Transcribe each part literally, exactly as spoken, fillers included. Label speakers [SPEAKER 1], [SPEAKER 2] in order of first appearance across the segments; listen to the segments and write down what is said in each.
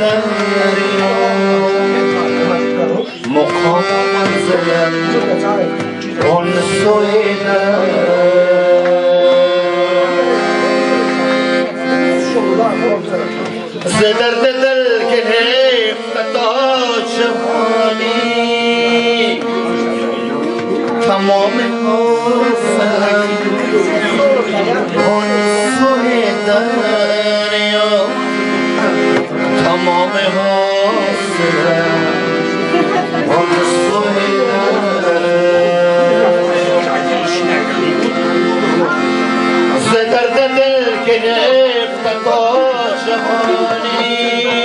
[SPEAKER 1] دریا مقام منزلم اون سوی ز درد دل گرفت تا جوانی تمام حوصله‌ام اون سوی دریا تمام حوصله‌ام اون سوی دریا ز درد دل گرفت تا جوانی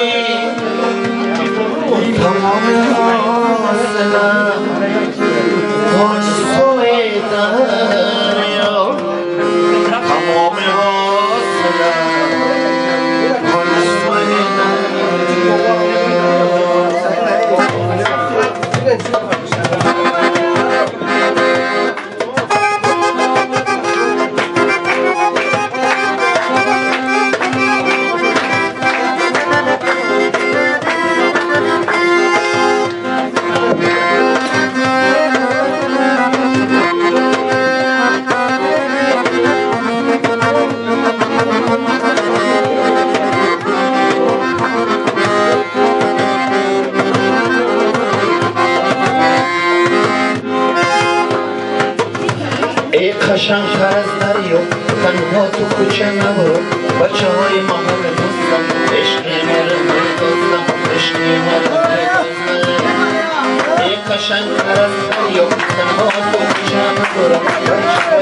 [SPEAKER 1] تمام حوصله‌ام اون سوی دریا تمام حوصله‌ام اون سوی ای قشنگ‌تر از دریا تنها تو کوچه نبرو بچه های ما همه دوستم عشقی مرا می‌دوزم عشقی مرا می‌دوزم ای قشنگ‌تر از دریا تنها تو کوچه نبرو